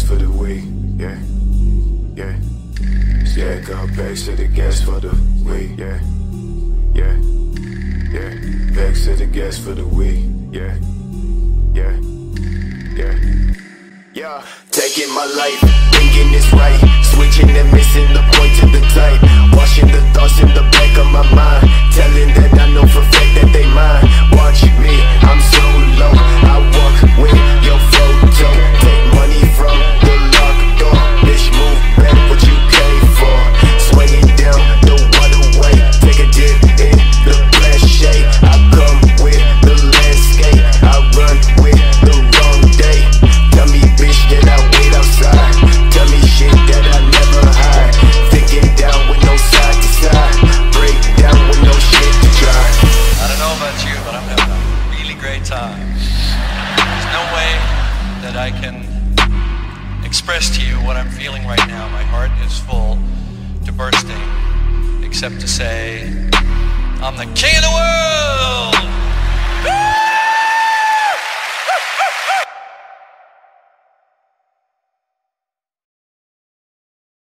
for the week, yeah, yeah. Stack up bags to the gas for the week, yeah, yeah, yeah. Bags to the gas for the week, yeah, yeah, yeah. Yeah, taking my life, thinking it's right, switching and missing the point to the type, washing the thoughts in the back of my mind, telling that I know for a fact that they mine. Watch me, I'm so low, I walk with your photo, take money from the locked door, bitch move back what you came for, swinging down the waterway, take a dip in the glass shade, I come with the landscape, I run with the wrong day. Tell me bitch that I wait outside, tell me shit that I never hide, thinking down with no side to side, break down with no shit to try. I don't know about you, but I'm having a really great time. There's no way that I can express to you what I'm feeling right now. My heart is full to bursting, except to say I'm the king of the world!